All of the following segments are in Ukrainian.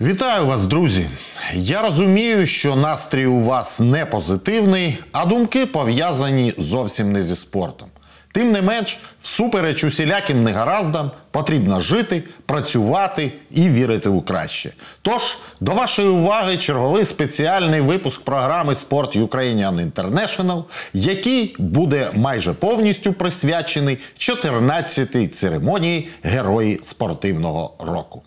Вітаю вас, друзі! Я розумію, що настрій у вас не позитивний, а думки пов'язані зовсім не зі спортом. Тим не менш, всупереч усіляким негараздам, потрібно жити, працювати і вірити у краще. Тож, до вашої уваги черговий спеціальний випуск програми Sport Ukrainian International, який буде майже повністю присвячений 14-й церемонії Герої спортивного року.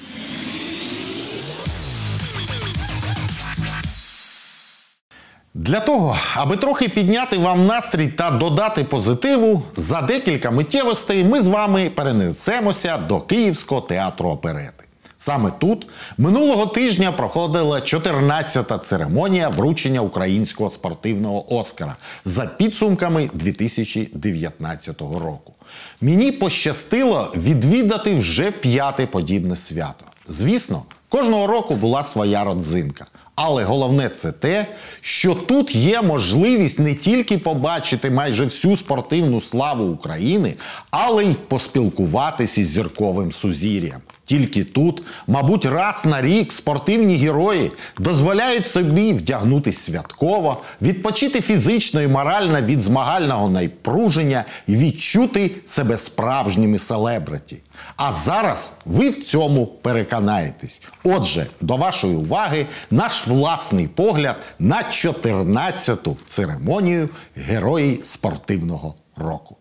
Для того, аби трохи підняти вам настрій та додати позитиву, за декілька миттєвостей ми з вами перенесемося до Київського театру оперети. Саме тут минулого тижня проходила 14-та церемонія вручення українського спортивного Оскара за підсумками 2019 року. Мені пощастило відвідати вже вп'яте подібне свято. Звісно, кожного року була своя родзинка. Але головне це те, що тут є можливість не тільки побачити майже всю спортивну славу України, але й поспілкуватися із зірковим сузір'ям. Тільки тут, мабуть, раз на рік спортивні герої дозволяють собі вдягнутися святково, відпочити фізично і морально від змагального напруження і відчути себе справжніми селебриті. А зараз ви в цьому переконаєтесь. Отже, до вашої уваги наш власний погляд на 14-ту церемонію Герої спортивного року.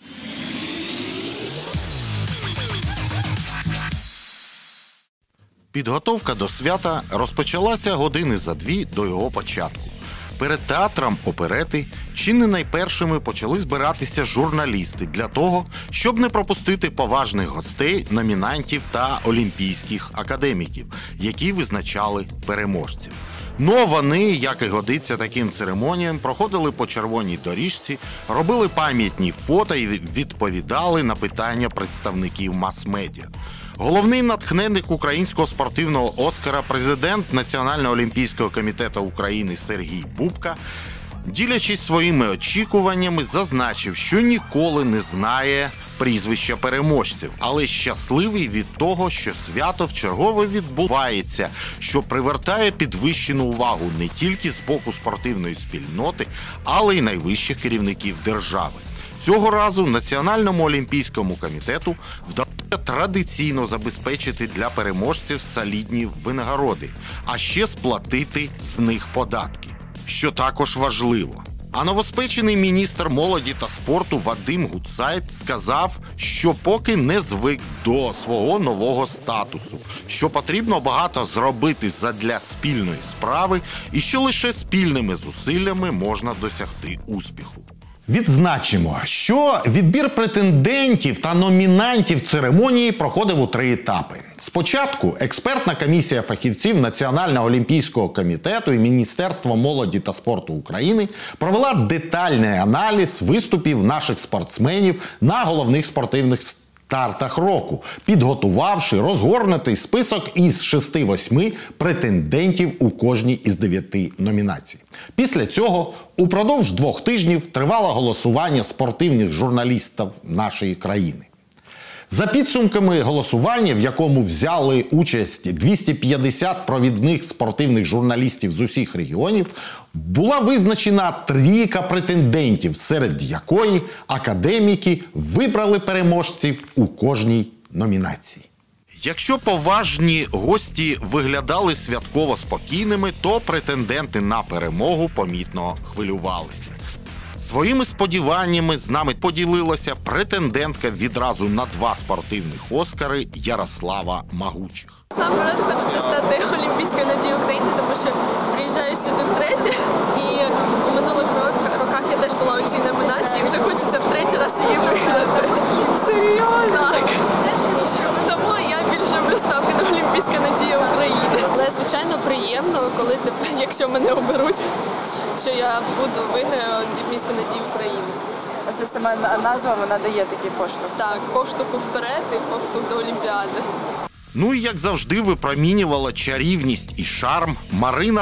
Підготовка до свята розпочалася години за дві до його початку. Перед театром оперети чи не найпершими почали збиратися журналісти для того, щоб не пропустити поважних гостей, номінантів та олімпійських академіків, які визначали переможців. Ну, вони, як і годиться таким церемоніям, проходили по червоній доріжці, робили пам'ятні фото і відповідали на питання представників мас-медіа. Головний натхненник українського спортивного Оскара, президент Національного олімпійського комітету України Сергій Бубка, ділячись своїми очікуваннями, зазначив, що ніколи не знає прізвища переможців, але щасливий від того, що свято вчергове відбувається, що привертає підвищену увагу не тільки з боку спортивної спільноти, але й найвищих керівників держави. Цього разу Національному олімпійському комітету вдалося традиційно забезпечити для переможців солідні винагороди, а ще сплатити з них податки, що також важливо. А новоспечений міністр молоді та спорту Вадим Гутцайт сказав, що поки не звик до свого нового статусу, що потрібно багато зробити задля спільної справи і що лише спільними зусиллями можна досягти успіху. Відзначимо, що відбір претендентів та номінантів церемонії проходив у 3 етапи. Спочатку експертна комісія фахівців Національного олімпійського комітету і Міністерства молоді та спорту України провела детальний аналіз виступів наших спортсменів на головних спортивних стартах року, підготувавши розгорнутий список із 6-8 претендентів у кожній із 9 номінацій. Після цього упродовж 2 тижнів тривало голосування спортивних журналістів нашої країни. За підсумками голосування, в якому взяли участь 250 провідних спортивних журналістів з усіх регіонів, була визначена трійка претендентів, серед якої академіки вибрали переможців у кожній номінації. Якщо поважні гості виглядали святково спокійними, то претенденти на перемогу помітно хвилювалися. Своїми сподіваннями з нами поділилася претендентка відразу на 2 спортивних Оскари Ярослава Магучих. Насамперед хочеться стати олімпійською надією України, тому що приїжджаю сюди втретє, і у минулих роках я теж була у цій номінації, вже хочеться в 3-й раз її виграти. Серйозно? Так. Тому я більше люблю ставки на олімпійська надія України. Але, звичайно, приємно, коли, якщо мене оберуть, що я буду виграю олімпійську надію України. Оце сама назва, вона дає такий поштовх. Так, поштовху вперед і поштовх до Олімпіади. Ну і як завжди випромінювала чарівність і шарм Марина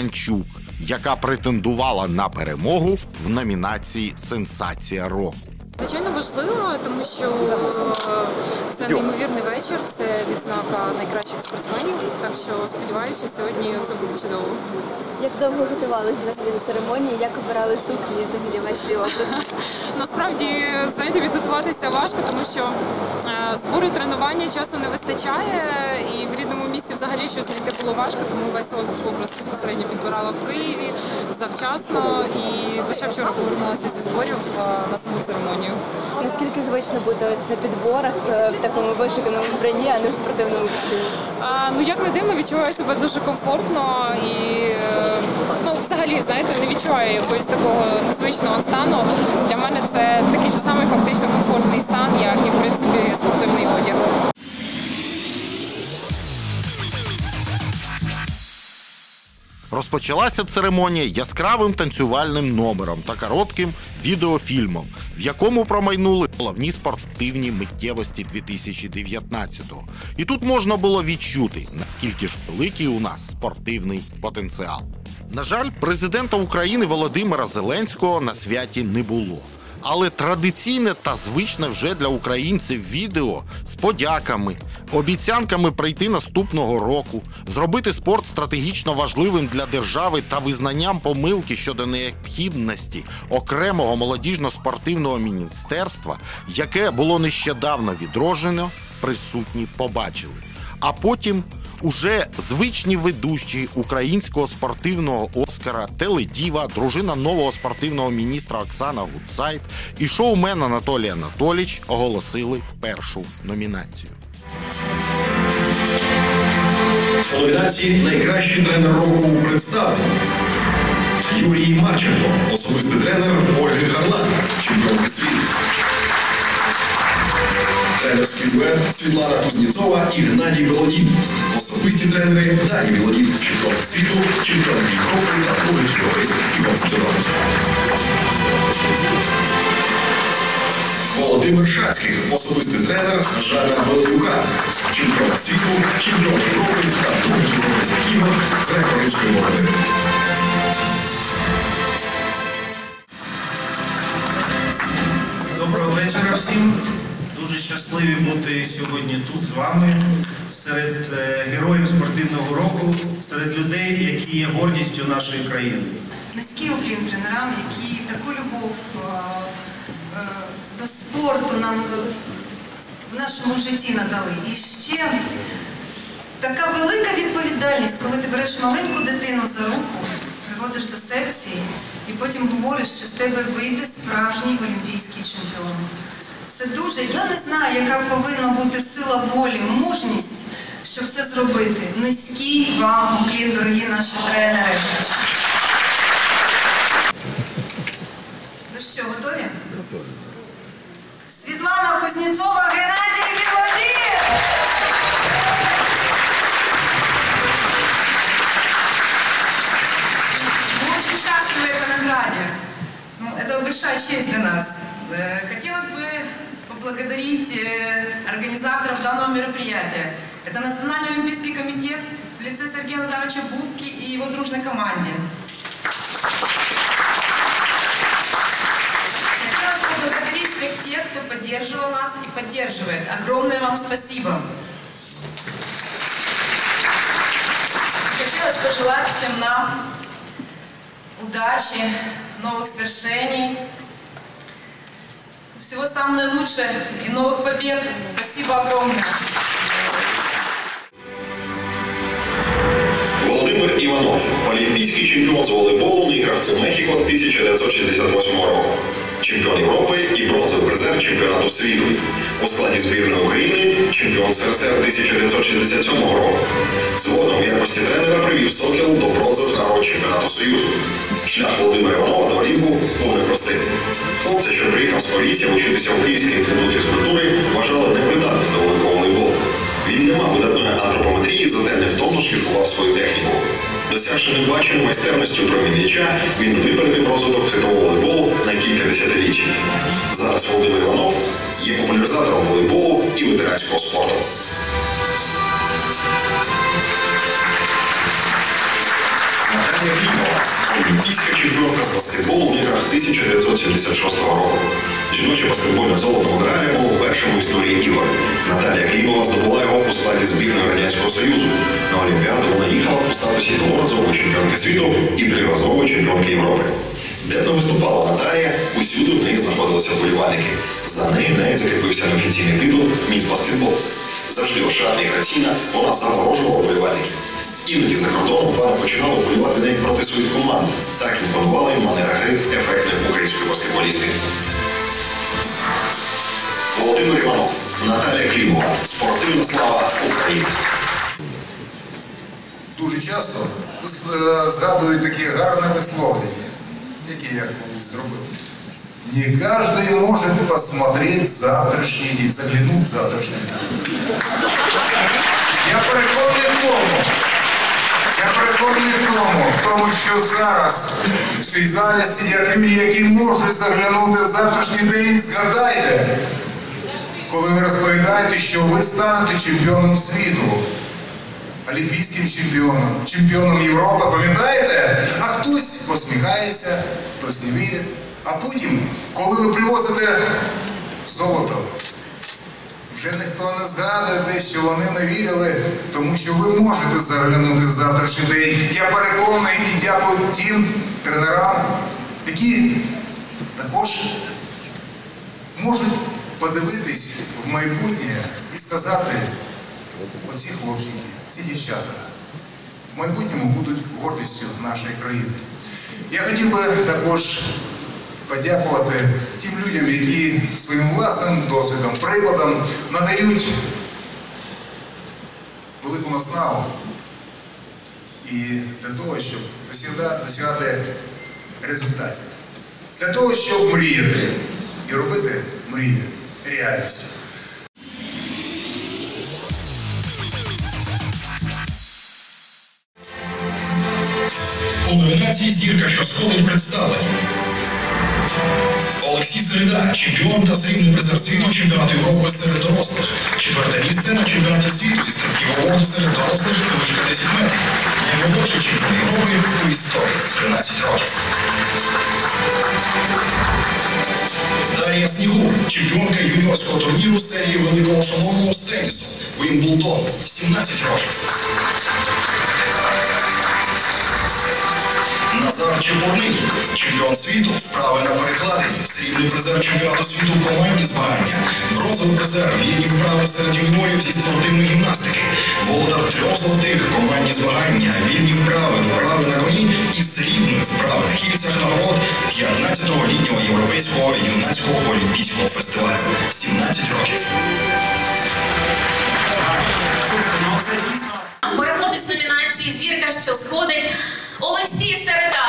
Бех-Романчук, яка претендувала на перемогу в номінації «Сенсація року». Звичайно, важливо, тому що це неймовірний вечір, це відзнака найкращих спортсменів, так що сподіваюся, що сьогодні все буде чудово. Як довго готувалися взагалі до церемонії, як обирали сукні і взагалі весь свій образ? Насправді, знаєте, підготуватися важко, тому що збори, тренування часу не вистачає, і в рідному місті взагалі щось знайти було важко, тому весь образ безпосередньо підбирала в Києві завчасно і лише вчора повернулася зі зборів на саму церемонію. Наскільки звично бути на підборах в такому вишуканому вбранні, а не в спортивному костюмі? Ну, як не дивно, відчуваю себе дуже комфортно і взагалі, знаєте, не відчуваю якогось такого незвичного стану. Для мене це такий же самий фактично комфортний стан, як і, в принципі, спортивний одяг. Розпочалася церемонія яскравим танцювальним номером та коротким відеофільмом, в якому промайнули головні спортивні миттєвості 2019-го. І тут можна було відчути, наскільки ж великий у нас спортивний потенціал. На жаль, президента України Володимира Зеленського на святі не було. Але традиційне та звичне вже для українців відео з подяками, обіцянками прийти наступного року, зробити спорт стратегічно важливим для держави та визнанням помилки щодо необхідності окремого молодіжно-спортивного міністерства, яке було нещодавно відроджено, присутні побачили. А потім уже звичні ведучі українського спортивного Оскара, теледіва, дружина нового спортивного міністра Оксана Гутцайт і шоумен Анатолій Анатолійович оголосили першу номінацію. У номінації «Найкращий тренер року» представлено Юрій Марченко, особистий тренер Ольги Харлан, чемпіонки світу. Тренерський дует Світлана Кузнєцова і Геннадій Белодін. Особисті тренери Дані Белодін, чемпіонка світу, чемпіонка Європи та других європейських ігор з дзюдо. Володимир Шацьких, особистий тренер Жанна Белодюка, чемпіонка світу, чемпіон Європи та других європейських ігор з греко-римської боротьби. Доброго вечора всім. Дуже щасливі бути сьогодні тут з вами, серед героїв спортивного року, серед людей, які є гордістю нашої країни. Низький уклін тренерам, які таку любов до спорту нам в нашому житті надали. І ще така велика відповідальність, коли ти береш маленьку дитину за руку, приводиш до секції і потім говориш, що з тебе вийде справжній олімпійський чемпіон. Це дуже, я не знаю, яка повинна бути сила волі, мужність, щоб це зробити. Низький вам уклін, дорогі наші тренери. Ну що, готові? Готові. Світлана Кузнєцова, Геннадій Белодін! Мы очень счастливы этой награде. Это большая честь для нас. Хотелось бы поблагодарить организаторов данного мероприятия. Это Национальный олимпийский комитет в лице Сергея Назаровича Бубки и его дружной команде. Хотелось поблагодарить всех тех, кто поддерживал нас и поддерживает. Огромное вам спасибо. Хотелось пожелать всем нам удачи, новых свершений, всего самого наилучшего и новых побед. Спасибо огромное. Володимир Іванов, олімпійський чемпіон з волейболу на іграх у Мехіко 1968 року. Чемпіон Європи і бронзовий призер чемпіонату світу. У складі збірної України чемпіон СРСР 1967 року. Згодом у якості тренера привів «Сокіл» до бронзових нагород чемпіонату Союзу. Шлях Володимира Іванова до Олімпу був непростим. Хлопця, що приїхав з Полісся вчитися у Київський інститут фізкультури, вважали непридатним до великого волейболу. Він не мав видатної антропометрії, зате невтомно шліфував свою техніку. Досягши небаченою майстерністю промінь м'яча, він випередив розвиток світового волейболу на кілька десятиліть. Зараз Володимир Іванов є популяризатором волейболу і ветеранського спорту. Наталія Клімова, олімпійська чемпіонка з баскетболу в іграх 1976 року. Жіноче баскетбольне золото в Граалі було першим у історії ігор. Наталія Клімова здобула його у складі збірної Радянського Союзу. На Олімпіаду вона їхала у статусі дворазової чемпіонки світу і триразової чемпіонки Європи. Де б не виступала Наталія, усюди в неї знаходилися вболівальники. За нею навіть закріпився неофіційний титул «Міс Баскетбол». Завжди ошатна і граційна, вона заворожувала вболівальників. Іноді за кордоном фани починали вболівати навіть проти своїх команд. Так імпонувала їм манера гри ефектної української баскетболістки. Володимир Іванов, Наталія Клімова. Спортивна слава України. Дуже часто згадують такі гарне висловлення, які я колись зробив. Не каждый может посмотреть в завтрашний день, заглянуть в завтрашний день. Я переконаний в тому, що зараз в цій залі сидять люди, які можуть заглянути в завтрашній день. Згадайте, коли ви розповідаєте, що ви станете чемпіоном світу, олімпійським чемпіоном, чемпіоном Європи, пам'ятаєте? А хтось посміхається, хтось не вірить. А потім, коли ви привозите золото, вже ніхто не згадує те, що вони не вірили, тому що ви можете заглянути в завтрашній день. Я переконаний і дякую тим тренерам, які також можуть подивитись в майбутнє і сказати: оці хлопчики, ці дівчата в майбутньому будуть гордістю нашої країни. Я хотів би також подякувати тим людям, які своїм власним досвідом, прикладом надають велику наснагу і для того, щоб досягати результатів. Для того, щоб мріяти і робити мрії реальністю. У номінації «Зірка, що сходить» представлені Олексій Середа, чемпіон та срібний призер світу чемпіонату Європи серед дорослих. 4-те місце на чемпіонаті світу зі стрибків у воду серед дорослих у вишки 10 метрів. Наймолодший чемпіон Європи у історії – 13 років. Дар'я Снігур, чемпіонка юніорського турніру серії великого шолому з тенісу Вімблдон, 17 років. Назар Чепурний, чемпіон світу, вправи на перекладині, срібний призер чемпіонату світу командні змагання, бронзовий призер вільні вправи серед юніорів зі спортивної гімнастики, володар 3 золотих командні змагання, вільні вправи, вправи на коні і срібної вправи на кільцях нагород 15-го літнього європейського юнацького олімпійського фестивалю. 17 років. Переможець номінації «Зірка, що сходить» Олексій Середа.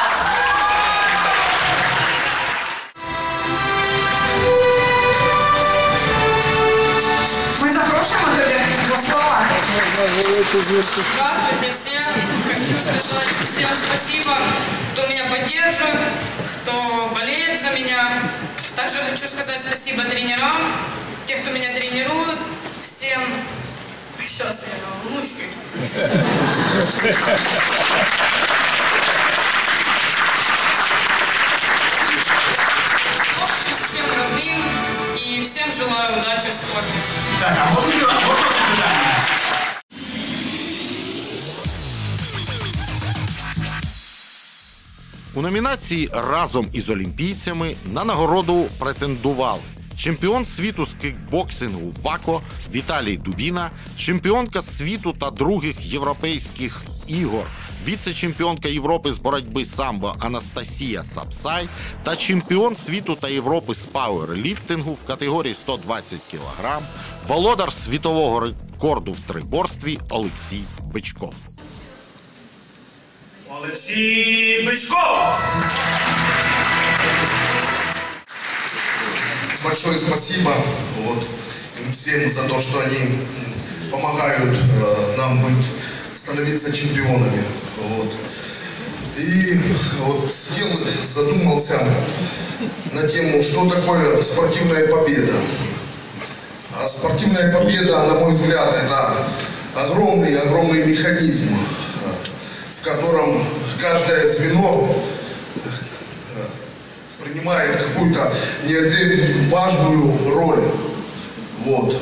Ми запрошуємо тебе до слова. Здравствуйте всем. Хочу сказать всем спасибо, кто меня поддерживает, кто болеет за меня. Также хочу сказать спасибо тренерам, тех, кто меня тренирует. Всем... Сейчас я волнуюсь чуть. Всем родным и всем желаю удачи в спорте. Так, а можно питание? У номінації «Разом із олімпійцями» на нагороду претендували чемпіон світу з кікбоксингу ВАКО Віталій Дубіна, чемпіонка світу та других європейських ігор, віце-чемпіонка Європи з боротьби самбо Анастасія Сапсай та чемпіон світу та Європи з пауерліфтингу в категорії 120 кг, володар світового рекорду в триборстві Олексій Бичков. Олексій Бичков! Большое спасибо им всем за то, что они помогают нам становиться чемпионами. И сидел, задумался на тему, что такое спортивная победа. А спортивная победа, на мой взгляд, это огромный механизм, в котором каждое звено принимает какую-то важную роль. Вот.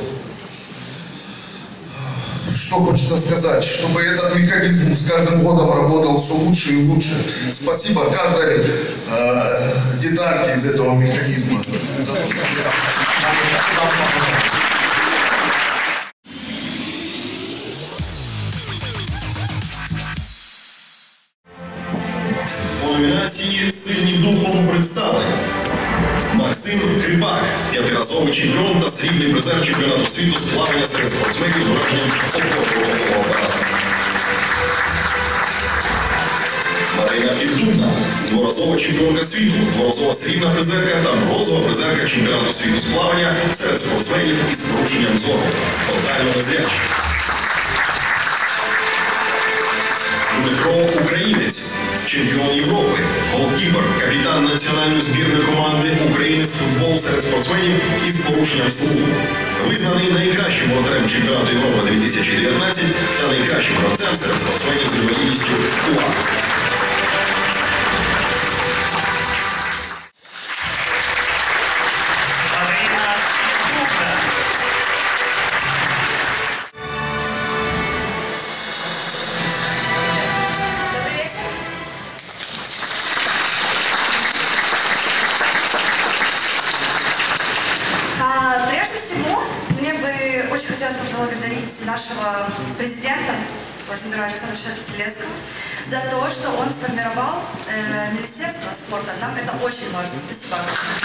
Что хочется сказать, чтобы этот механизм с каждым годом работал все лучше и лучше. Спасибо каждой детальке из этого механизма за то, что По номінації «Сильні духом» представлені Максим Кріпак, п'ятиразовий чемпіон та срібний призер чемпіонату світу з плавання серед спортсменів з ураженням опорно-рухового апарату. Марина Піддубна, дворазова чемпіонка світу, дворазова срібна призерка та бронзова призерка чемпіонату світу з плавання серед спортсменів із порушенням зору, тотально незрячі. Дмитро Українець, чемпіон Європи, голкіпер, капітан національної збірної команди України з футболу серед спортсменів із порушенням слуху. Визнаний найкращим воротарем чемпіонату Європи 2019 та найкращим гравцем серед спортсменів з інвалідністю УА. Прежде всего, мне бы очень хотелось поблагодарить нашего президента Владимира Александровича Телецкого за то, что он сформировал Министерство спорта. Нам это очень важно. Спасибо.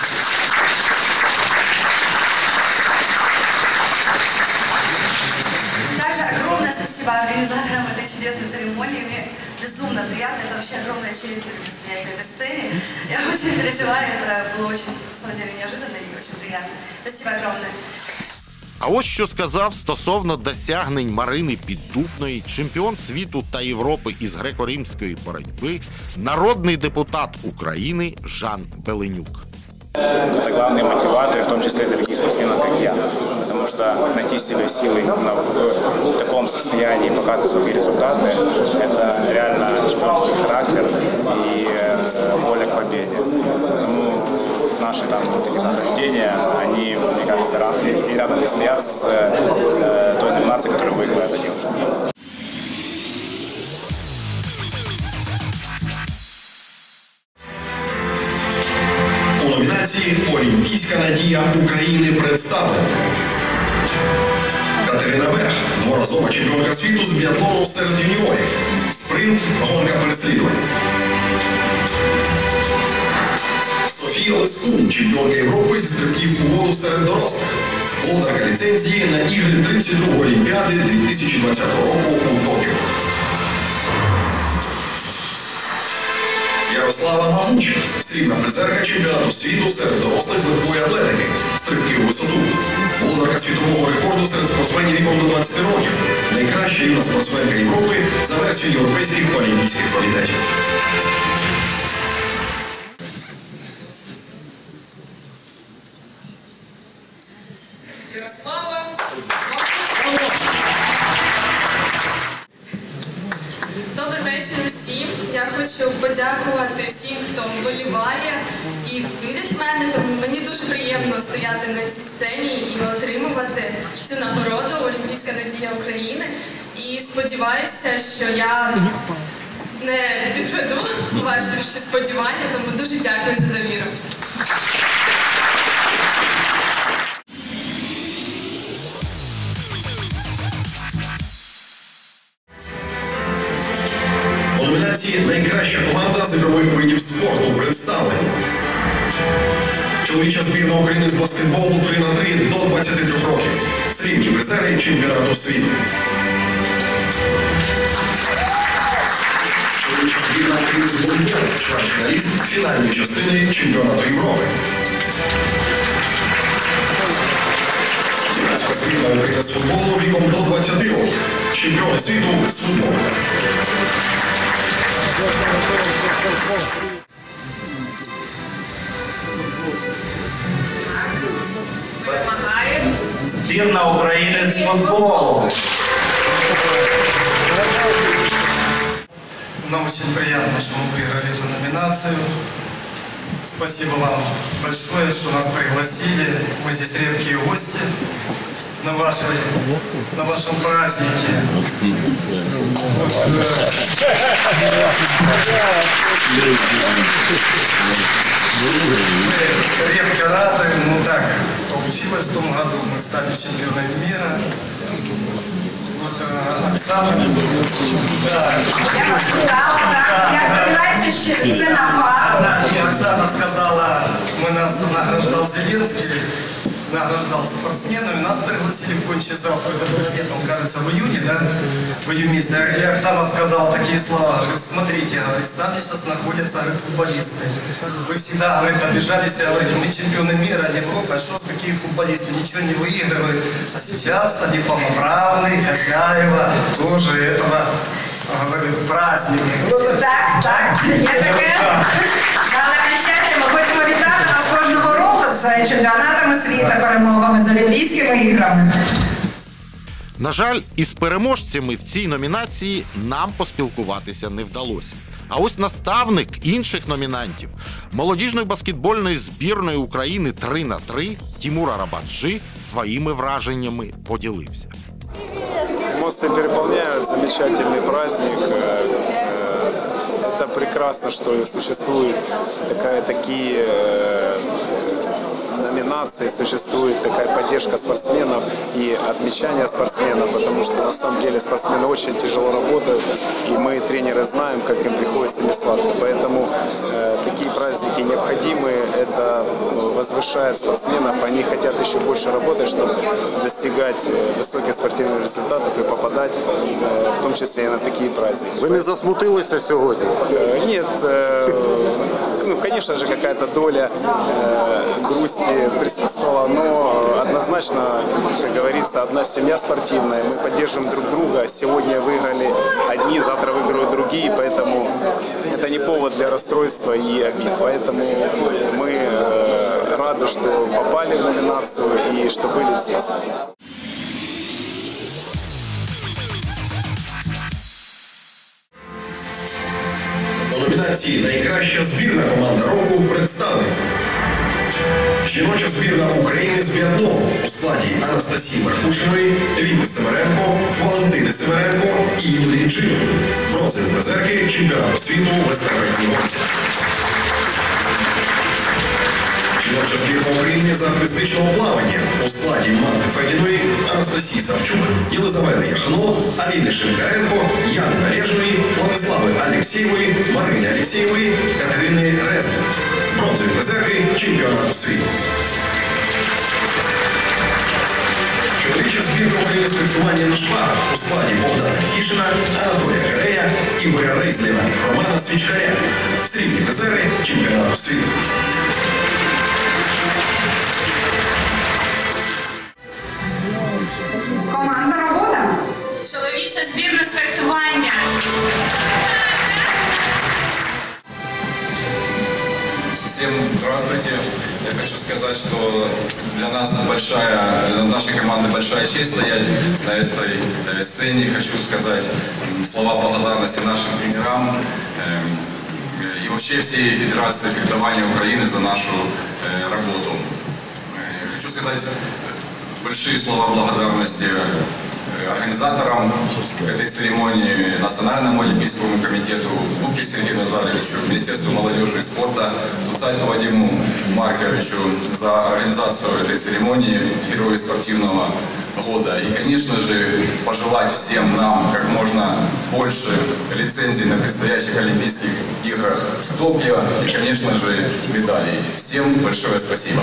Также огромное спасибо организаторам этой чудесной церемонии. Мне безумно приятно. Это вообще огромная честь для меня стоять на этой сцене. Я очень переживаю. Это было очень, на самом деле, неожиданно и очень приятно. Спасибо огромное. А ось що сказав стосовно досягнень Марини Піддубної, чемпіон світу та Європи із греко-римської боротьби, народний депутат України Жан Беленюк. Это главный мотиватор, в том числе для таких спортсменов, как я. Потому что найти себе силы в таком состоянии, показывать свои результаты, это реально чемпионский характер и воля к победе. Поэтому наши такие награждения, они, мне кажется, и рядом не стоят с той номинацией, которую выиграла эта девушка. У номінації «Олімпійська надія України» представлена Катерина Бех, дворазова чемпіонка світу з біатлону серед юніорів, спринт, гонка переслідувань. Софія Лескун, чемпіонка Європи зі стрибків у воду серед дорослих, володарка ліцензії на ігри 32-ї Олімпіади 2020 року у Токіо. Ярослава Мамучих, срібна призерка чемпіонату світу серед дорослих з легкої атлетики, стрибки у висоту, володарка світового рекорду серед спортсменів віком до 20 років, найкраща юна спортсменка Європи за версією європейських олімпійських комітетів. Ярослава. Добрий вечір усім. Я хочу подякувати всім, хто вболіває і вірить в мене. Тому мені дуже приємно стояти на цій сцені і отримувати цю нагороду «Олімпійська надія України». І сподіваюся, що я не підведу ваші сподівання, тому дуже дякую за довіру. У номінації «Найкраща команда з ігрових видів спорту» представлені чоловіча збірна України з баскетболу 3х3 до 23 років, срібні призери чемпіонату світу. Чоловіча збірна України з волейболу, чвертьфіналіст фінальної частини чемпіонату Європи. Юнацька збірна України з футболу віком до 20 років, чемпіони світу з футболу. Збірна України з футболу. Нам очень приятно, что мы выиграли эту номинацию. Спасибо вам большое, что нас пригласили. Мы здесь редкие гости на вашем празднике. Мы редко рады, но так получилось в том году. Мы стали чемпионами мира. Вот Оксана. Да. Я сказала, так. Я сподіваюся, що це на факт. И Оксана сказала, нас награждал Зеленский, награждал спортсменов, и нас пригласили в кончий зал, это было летом, кажется, в июне, да? В июне месяце. И Оксана сказала такие слова, говорит, смотрите, говорит, там сейчас находятся, говорит, футболисты. Вы всегда, говорит, обижались, говорите, мы чемпионы мира, Европы, а что такие футболисты, ничего не выигрывают. А сейчас они полноправные хозяева тоже этого, говорит, праздника. Так, це є таке. Але, на щастя, ми хочемо вітати нас кожного року з чемпіонатами світу, перемогами, з Олімпійськими іграми. На жаль, із переможцями в цій номінації нам поспілкуватися не вдалося. А ось наставник інших номінантів молодіжної баскетбольної збірної України 3х3 Тимур Арабаджи своїми враженнями поділився. Эмоции переполняют, замечательный праздник. Это прекрасно, что существуют такие номинации, существует такая поддержка спортсменов и отмечание спортсменов, потому что на самом деле спортсмены очень тяжело работают, и мы, тренеры, знаем, как им приходится несладко. Поэтому такие праздники необходимы, это возвышает спортсменов, они хотят еще больше работать, чтобы достигать высоких спортивных результатов и попадать, в том числе и на такие праздники. Вы не засмутились сегодня? Нет, конечно же, какая-то доля грусти присутствовала, но однозначно, как говорится, одна семья спортивная, мы поддерживаем друг друга. Сегодня выиграли одни, завтра выиграют другие, поэтому это не повод для расстройства и обид. Поэтому мы рады, что попали в номинацию и что были здесь. У номінації «Найкраща збірна команда року» представлена жіноча збірна України з біатлону у складі Анастасії Маркушиної, Віти Семеренко, Валентини Семеренко і Юлії Чижик. Бронзові призерки чемпіонату світу в естафетній гонці. Жіноча збірна України з артистичного плавання у складі Марти Федіної, Анастасії Савчук, Єлизавети Яхно, Аліни Шинкаренко, Яни Нарежної, Владислави Алєксєєвої, Марини Алєксєєвої, Катерини Резник. Бронзові призерки чемпіонату світу. Чоловіча збірна України з фехтування на шпагах у складі Богдана Нікішина, Анатолія Герея, Ігоря Рейсліна, Романа Свічкаря. Срібні призери чемпіонату світу. Командна робота. Чоловіча збірна з фехтування. Всем здравствуйте. Я хочу сказать, что для нас для нашей команды большая честь стоять на этой сцене. Хочу сказать слова благодарности нашим тренерам и вообще всей Федерации фехтования Украины за нашу работу. Хочу сказать большие слова благодарности организаторам этой церемонии, Национальному олимпийскому комитету, Бубке Сергею Назаровичу, Министерству молодежи и спорта, Луцайту Вадиму Марковичу за организацию этой церемонии Герои спортивного года. И, конечно же, пожелать всем нам как можно больше лицензий на предстоящих Олимпийских играх в Токио и, конечно же, медалей. Всем большое спасибо.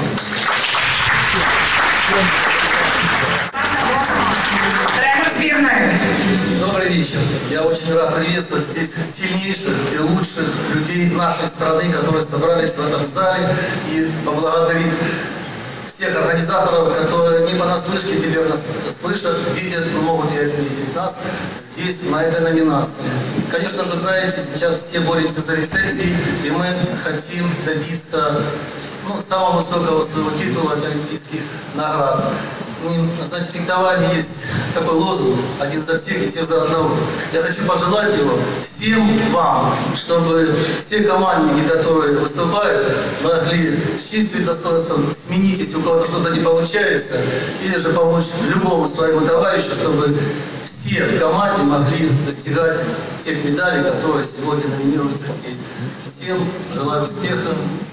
Тренер сборной. Добрый вечер. Я очень рад приветствовать здесь сильнейших и лучших людей нашей страны, которые собрались в этом зале, и поблагодарить всех организаторов, которые не понаслышке теперь нас слышат, видят, могут и отметить нас здесь, на этой номинации. Конечно же, знаете, сейчас все боремся за лицензии, и мы хотим добиться самого высокого своего титула от олимпийских наград. знаете, в фехтовании есть такой лозунг: один за всех и все за одного. Я хочу пожелать его всем вам, чтобы все командники, которые выступают, могли с честью и достоинством сменить, если у кого-то что-то не получается, или же помочь любому своему товарищу, чтобы все в команде могли достигать тех медалей, которые сегодня номинируются здесь. Всем желаю успеха.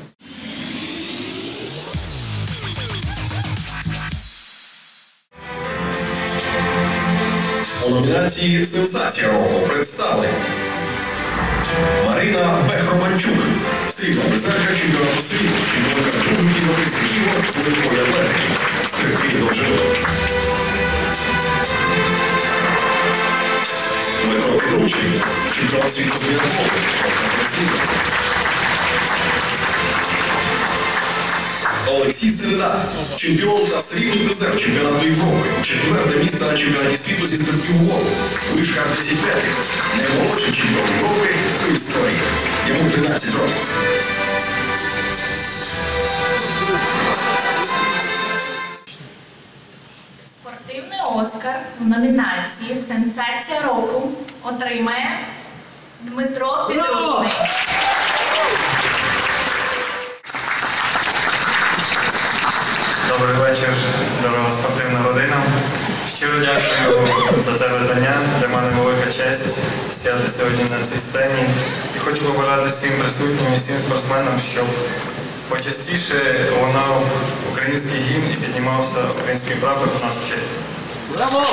У номінації «Сенсація року» представлені Марина Бех-Романчук, срібна призерка чемпіонату світу, чемпіонка Других європейських ігор з легкої атлетики, стрибки довжини. Дмитро Підручний, чемпіон світу з біатлону, Олексій Середа, чемпіон та срібний призер чемпіонату Європи, 4-те місце на чемпіонаті світу зі стрибків у воду, вишка 10 метрів, наймолодший чемпіон Європи у історії. Йому 13 років. Спортивний Оскар в номінації «Сенсація року» отримає Дмитро Підручний. Добрий вечір, дорога спортивна родина. Щиро дякую за це визнання. Для мене велика честь сидіти сьогодні на цій сцені. І хочу побажати всім присутнім і всім спортсменам, щоб почастіше лунав український гімн і піднімався український прапор в нашу честь. Браво!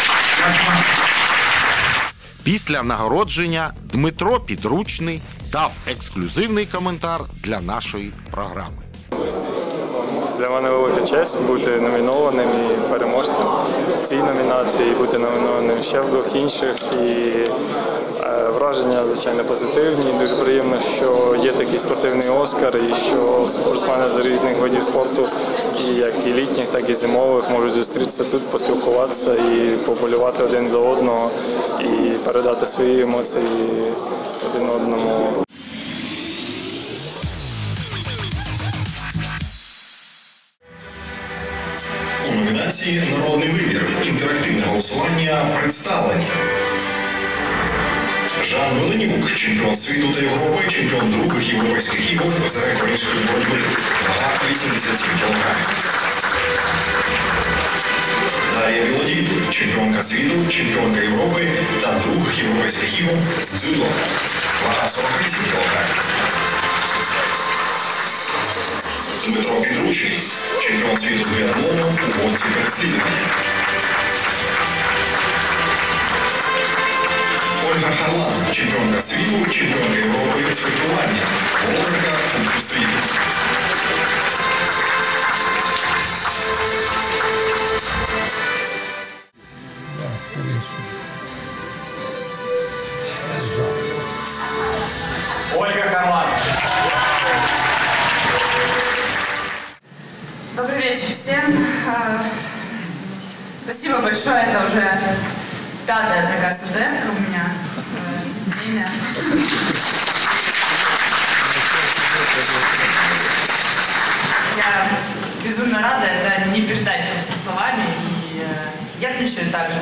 Після нагородження Дмитро Підручний дав ексклюзивний коментар для нашої програми. Для мене велика честь бути номінованим і переможцем в цій номінації, бути номінованим ще в двох інших. І враження, звичайно, позитивні. Дуже приємно, що є такий спортивний Оскар і що спортсмени з різних видів спорту, і як і літніх, так і зимових, можуть зустрітися тут, поспілкуватися і поболювати один за одного і передати свої емоції один одному. У номінації «Народний вибір. Інтерактивне голосування» представлені Жан Беленюк, чемпіон світу та Європи, чемпіон Других європейських ігор з греко-римської боротьби, вага 87 кг. Дар'я Білодід, чемпіонка світу, чемпіонка Європи та Других європейських ігор з дзюдо, вага 48 кг. Дмитро Підручний, чемпіон світу з біатлону у гонці переслідування. Ольга Харлан, чемпіонка світу, чемпіонка Європи з фехтування, володарка Кубку світу. Ольга Харлан. Добрый вечер всем. Спасибо большое. Это уже пятая такая студентка у меня. Ниня. Я безумно рада. Это не передать просто словами. И нервничаю также.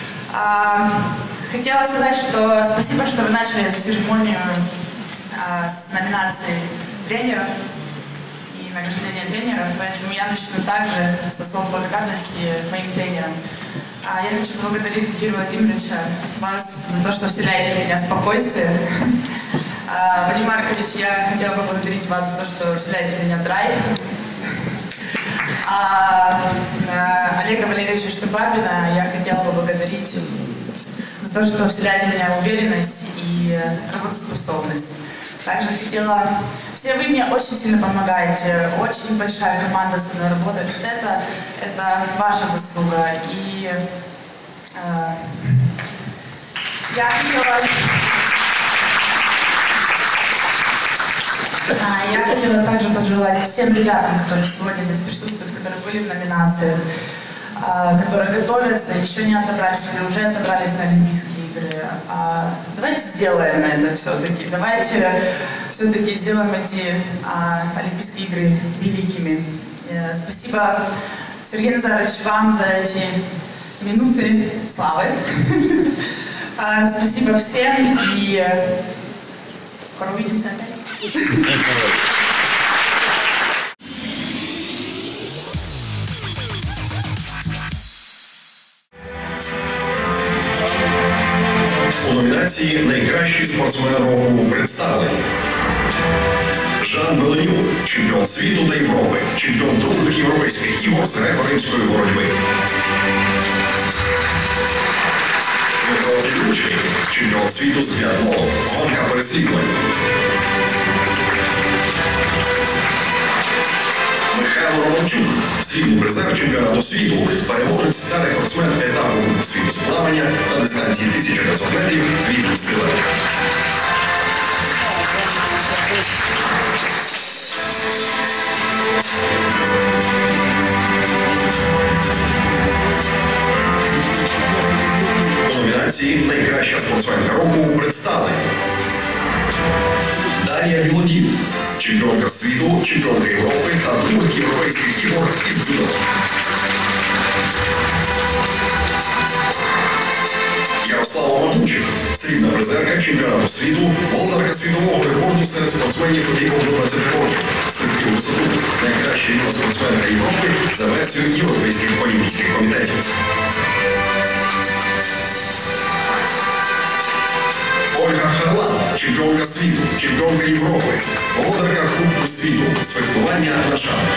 Хотела сказать, что спасибо, что вы начали эту церемонию с номинации тренеров. Награждение тренеров, поэтому я начну также с особой благодарности моим тренерам. Я хочу поблагодарить Юрия Владимировича, вас за то, что вселяете в меня спокойствие. Вадим Маркович, я хотела поблагодарить вас за то, что вселяете в меня драйв. Олега Валерьевича Штубабина я хотела поблагодарить за то, что вселяет в меня уверенность и работоспособность. Также хотела... Все вы мне очень сильно помогаете, очень большая команда со мной работает. Вот это ваша заслуга. И я хотела также пожелать всем ребятам, которые сегодня здесь присутствуют, которые были в номинациях, которые готовятся, еще не отобрались или уже отобрались на Олимпийские игры. Давайте сделаем это все-таки. Давайте все-таки сделаем эти Олимпийские игры великими. Спасибо Сергей Назарович, вам за эти минуты славы. Спасибо всем и скоро увидимся опять. У номінації «Найкращий спортсмен року» представлені Жан Беленюк, чемпіон світу та Європи, чемпіон других європейських ігор з греко-римської боротьби. Дмитро Ілючий, чемпіон світу з біатлону, гонка переслідувань. Михайло Романчук, срібний призер чемпіонату світу, переможець та рекордсмен етапу світу з плавання на дистанції 1500 метрів вільним стилем. У номінації «Найкраща спортсменка року» представлені Дар'я Білодід, чемпіонка світу, чемпіонка Європи та других європейських ігор із дзюдо. Ярослава Магучик, срібна призерка чемпіонату світу, володарка світового рекорду серед спортсменів віком до 20 років, стрибки у висоту, найкраща юна спортсменка Європи за версією Європейських олімпійських комітетів. Ольга Харлан, чемпіонка світу, чемпіонка Європи, володарка Кубку світу з фехтування на шахах.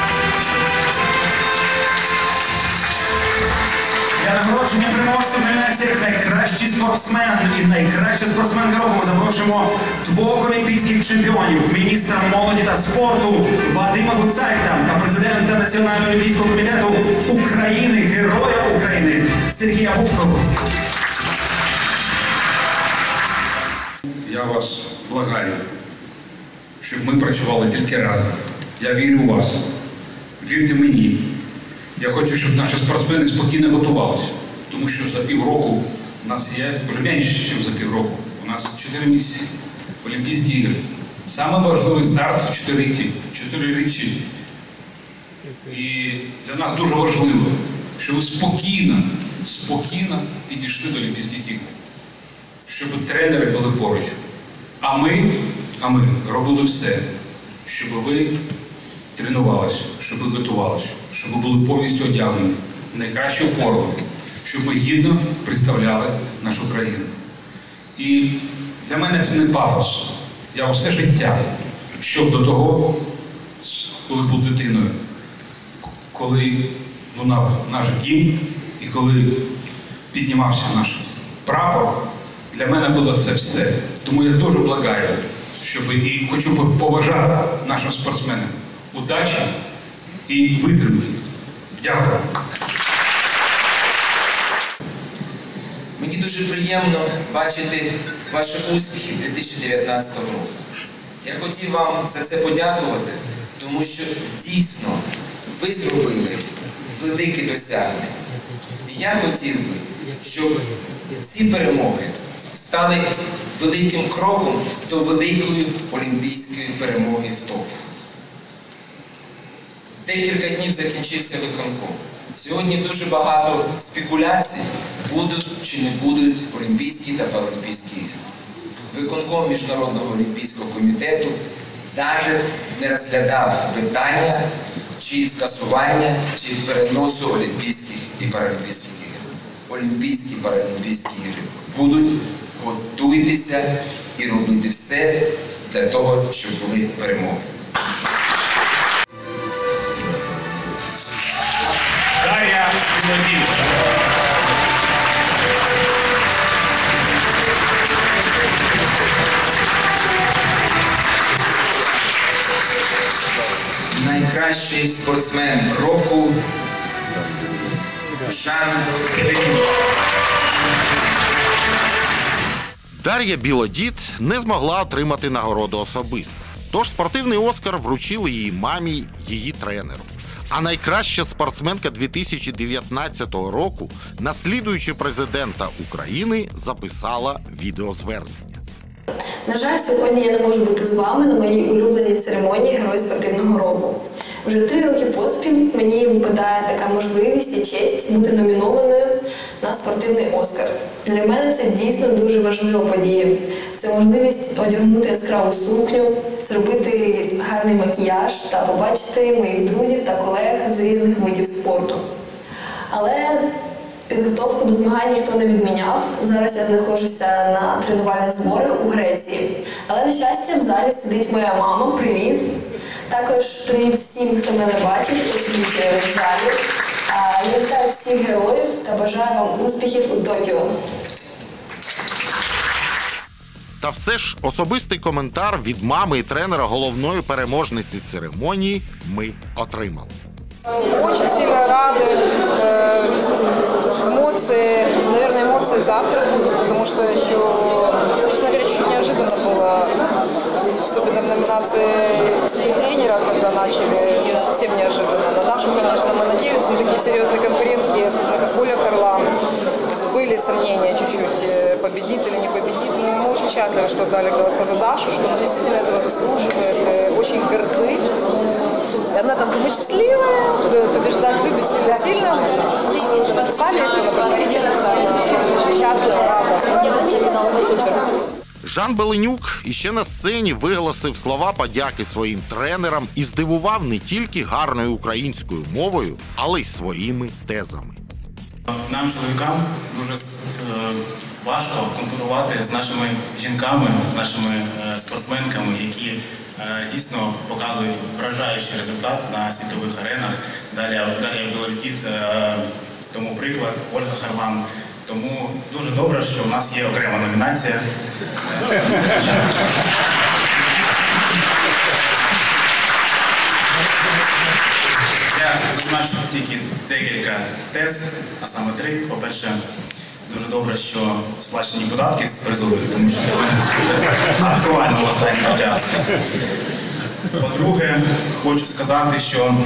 Для нагородження переможців в номінаціях «Найкращий спортсмен» і «Найкраща спортсменка року» ми запрошуємо двох олімпійських чемпіонів, міністра молоді та спорту Вадима Гуцайта та президента Національного олімпійського комітету України, Героя України Сергія Бубкова. Я вас благаю, щоб ми працювали тільки разом. Я вірю у вас. Вірте мені. Я хочу, щоб наші спортсмени спокійно готувалися. Тому що за півроку у нас є, вже менше, ніж за півроку. У нас 4 місяці Олімпійські ігри. Саме важливий старт в 4 річі. І для нас дуже важливо, щоб ви спокійно підійшли до Олімпійських ігор. Щоб тренери були поруч. А ми робили все, щоб ви тренувалися, щоб ви готувалися, щоб ви були повністю одягнені в найкращу форму, щоб ми гідно представляли нашу країну. І для мене це не пафос. Я усе життя, щоб до того, коли був дитиною, коли лунав наш гімн і коли піднімався наш прапор, для мене було це все. Тому я дуже благаю, і хочу побажати нашим спортсменам удачі і витримки. Дякую. Мені дуже приємно бачити ваші успіхи 2019 року. Я хотів вам за це подякувати, тому що дійсно ви зробили велике досягнення. І я хотів би, щоб ці перемоги стали великим кроком до великої олімпійської перемоги в Токіо. Декілька днів закінчився виконком. Сьогодні дуже багато спекуляцій, будуть чи не будуть Олімпійські та Паралімпійські ігри. Виконком Міжнародного олімпійського комітету навіть не розглядав питання чи скасування, чи переносу Олімпійських і Паралімпійських ігор. Олімпійські і Паралімпійські ігри будуть, готуйтеся і робити все для того, щоб були перемоги. Дар'я Білодід. Найкращий спортсмен року Жан Беленюк. Дар'я Білодід не змогла отримати нагороду особисто. Тож спортивний Оскар вручили її мамі, її тренеру. А найкраща спортсменка 2019 року, наслідуючи президента України, записала відеозвернення. На жаль, сьогодні я не можу бути з вами на моїй улюбленій церемонії Герой спортивного року. Вже 3 роки поспіль мені випадає така можливість і честь бути номінованою на спортивний Оскар. Для мене це дійсно дуже важлива подія. Це можливість одягнути яскраву сукню, зробити гарний макіяж та побачити моїх друзів та колег з різних видів спорту. Але підготовку до змагань ніхто не відміняв. Зараз я знаходжуся на тренувальних зборах у Греції. Але, на щастя, в залі сидить моя мама. Привіт! Також привіт всім, хто мене бачив, хто сидить в залі. Я вітаю всіх героїв та бажаю вам успіхів у Токіо. Та все ж особистий коментар від мами і тренера головної переможниці церемонії ми отримали. Очень сильно рады. Эмоции, наверное, эмоции завтра будут, потому что еще, честно говоря, чуть неожиданно было. Особенно в номинации тренера, когда начали, совсем неожиданно. На Дашу, конечно, мы надеялись, но такие серьезные конкурентки, особенно как Оля Харлан, были сомнения чуть-чуть, победит или не победит. Но мы очень счастливы, что дали голоса за Дашу, что она действительно этого заслуживает, очень горды. И она там думает, счастливая, побеждать любит сильно-сильно. И написали, что она победительница, счастлива, рада. Супер. Жан Беленюк іще на сцені виголосив слова подяки своїм тренерам і здивував не тільки гарною українською мовою, але й своїми тезами. Нам, чоловікам, дуже важко конкурувати з нашими жінками, з нашими спортсменками, які дійсно показують вражаючий результат на світових аренах. Далі Білородіт, тому приклад, Ольга Харлан. Тому дуже добре, що в нас є окрема номінація. Я зазначу тільки декілька тез, а саме 3. По-перше, дуже добре, що сплачені податки з призових, тому що для мене це дуже актуально в останній час. По-друге, хочу сказати, що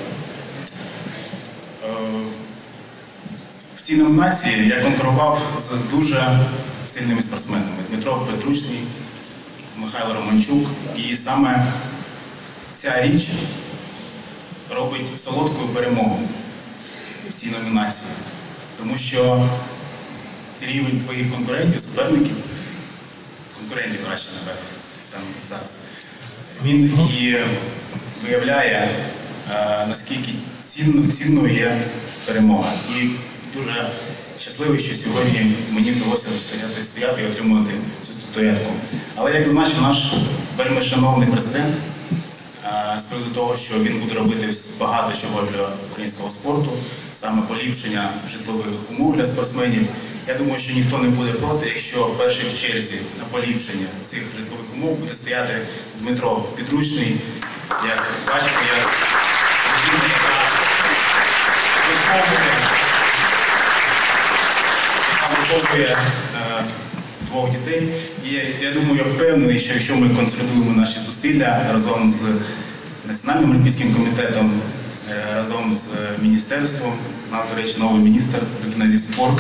в цій номінації я конкурував з дуже сильними спортсменами. Дмитро Петручний, Михайло Романчук. І саме ця річ робить солодкою перемогу в цій номінації. Тому що рівень твоїх конкурентів, суперників, конкурентів краще, напевно, саме зараз, він і виявляє, наскільки цінною є перемога. І дуже щасливий, що сьогодні мені вдалося стояти і отримувати цю статуетку. Але, як зазначив наш вельми шановний президент, з приводу того, що він буде робити багато чого для українського спорту, саме поліпшення житлових умов для спортсменів, я думаю, що ніхто не буде проти, якщо перший в черзі на поліпшення цих житлових умов буде стояти Дмитро Підручний. Як бачите, я виховує 2 дітей. І я думаю, я впевнений, що якщо ми консолідуємо наші зусилля разом з Національним олімпійським комітетом, разом з міністерством, у нас, до речі, новий міністр, людина зі спорту.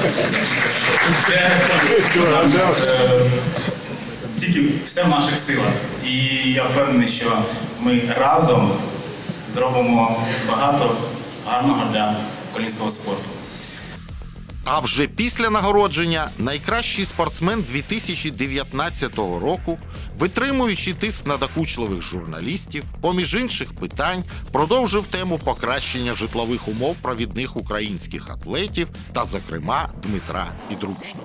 Тільки все в наших силах. І я впевнений, що ми разом зробимо багато гарного для українського спорту. А вже після нагородження найкращий спортсмен 2019 року, витримуючи тиск надокучливих журналістів, поміж інших питань, продовжив тему покращення житлових умов провідних українських атлетів та, зокрема, Дмитра Підручного.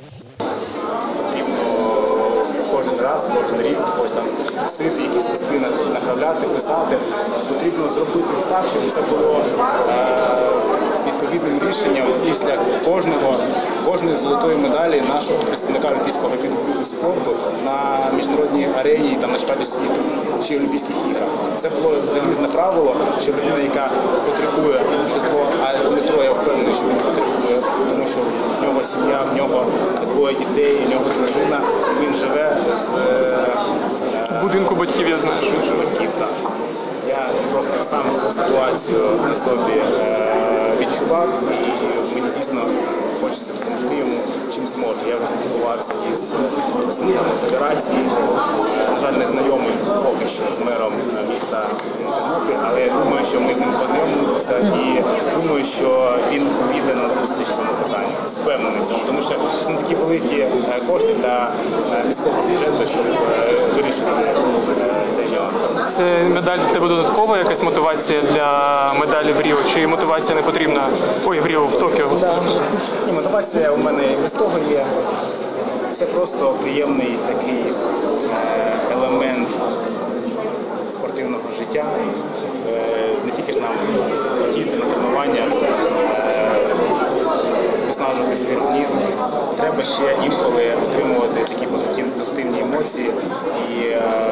Кожен раз, кожен рік, ось там просити, якісь листи направляти, писати. Потрібно зробити так, щоб це було відповідним рішенням після кожної золотої медалі нашого представника олімпійського виду спорту на міжнародній арені, там, на чемпіонаті світу чи Олімпійських іграх. Це було залізне правило, що людина, яка потребує житло, а Дмитро, я впевнений, що він потребує, тому що в нього сім'я, в нього 2 дітей, в нього дружина, він живе з будинку батьків, я знаю. Батьків, так. Я просто сам цю ситуацію на собі відчував, і мені дійсно хочеться допомогти йому, чим зможу. Я вже спілкувався із представниками федерації, на жаль, не знайомий поки що з мером міста Тернопіль, але великі кошти для міського бюджету, щоб вирішити цей нюанс. Це медаль для тебе додаткова якась мотивація для медалі в Ріо? Чи мотивація не потрібна? Ой, в Ріо, в Токіо. Ні, мотивація у мене і без того є. Це просто приємний такий елемент спортивного життя. Не тільки ж нам хотіти на тренування, виснажувати свій організм. Треба ще інколи отримувати такі позитивні емоції і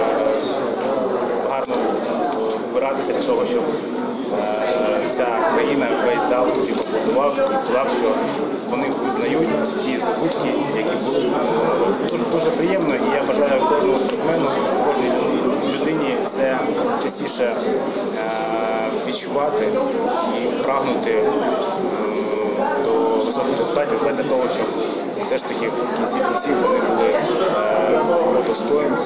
гарно вибиратися для того, щоб вся країна, весь зал тоді поаплодував і сказав, що вони визнають ті здобутки, які були. Це дуже приємно, і я бажаю кожному спортсмену, кожній людині це частіше відчувати і прагнути до високих результатів для того, щоб все ж таки в кінці кінців вони були достойні.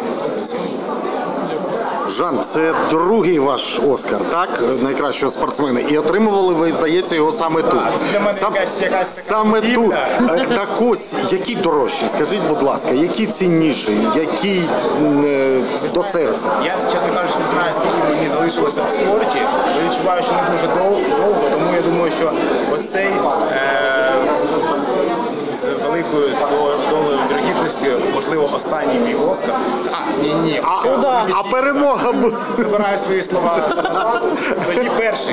Жан, це другий ваш Оскар, так? Найкращого спортсмена. І отримували ви, здається, його саме тут. Саме тут. Так ось, які дорожчі? Скажіть, будь ласка, які цінніші, які до серця? Я, чесно кажучи, не знаю, скільки мені залишилося в спорті. Я відчуваю, що не дуже довго, тому я думаю, що ось цей з великою долею вірогідності, можливо, останній мій Оскар. Ні. А перемога буде. Забираю свої слова назад, тоді перший.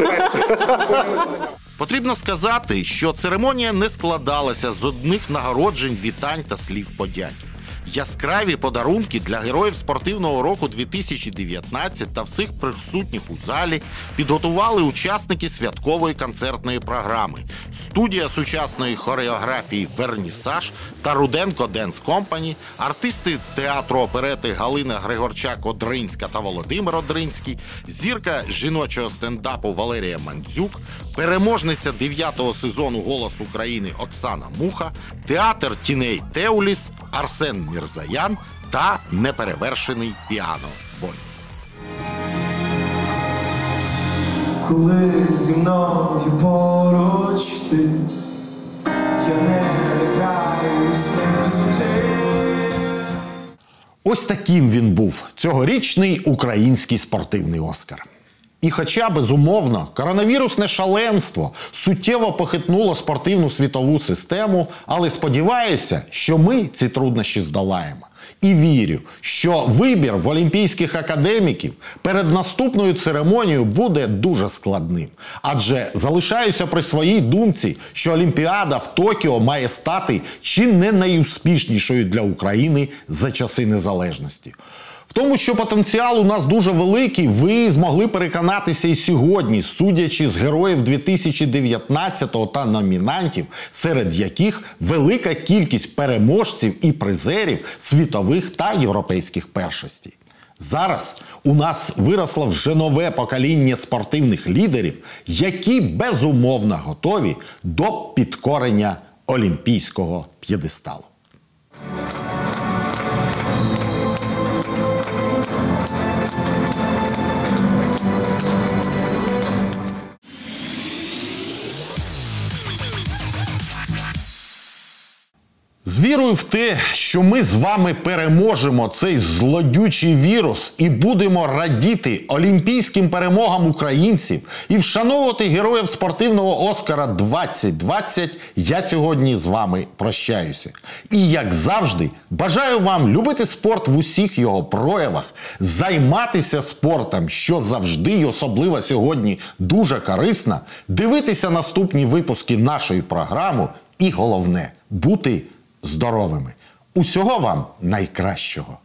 Потрібно сказати, що церемонія не складалася з одних нагороджень, вітань та слів подяки. Яскраві подарунки для героїв спортивного року 2019 та всіх присутніх у залі підготували учасники святкової концертної програми, студія сучасної хореографії «Вернісаж» та Руденко Денс Компані, артисти театру оперети Галина Григорчак-Одринська та Володимир Одринський, зірка жіночого стендапу Валерія Мандзюк, переможниця 9-го сезону «Голос України» Оксана Муха, театр тіней Теуліс, Арсен Мірзаян та неперевершений піано-бой. Коли зі мною поруч ти, я не лякаюсь висоти. Ось таким він був, цьогорічний український спортивний Оскар. І хоча, безумовно, коронавірусне шаленство суттєво похитнуло спортивну світову систему, але сподіваюся, що ми ці труднощі здолаємо. І вірю, що вибір в олімпійських академіків перед наступною церемонією буде дуже складним. Адже залишаюся при своїй думці, що Олімпіада в Токіо має стати чи не найуспішнішою для України за часи незалежності. В тому, що потенціал у нас дуже великий, ви змогли переконатися і сьогодні, судячи з героїв 2019-го та номінантів, серед яких велика кількість переможців і призерів світових та європейських першостей. Зараз у нас виросло вже нове покоління спортивних лідерів, які безумовно готові до підкорення олімпійського п'єдесталу. З вірою в те, що ми з вами переможемо цей злодючий вірус і будемо радіти олімпійським перемогам українців і вшановувати героїв спортивного Оскара 2020, я сьогодні з вами прощаюся. І, як завжди, бажаю вам любити спорт в усіх його проявах, займатися спортом, що завжди і особливо сьогодні дуже корисно, дивитися наступні випуски нашої програми і, головне, бути здоровими. Усього вам найкращого!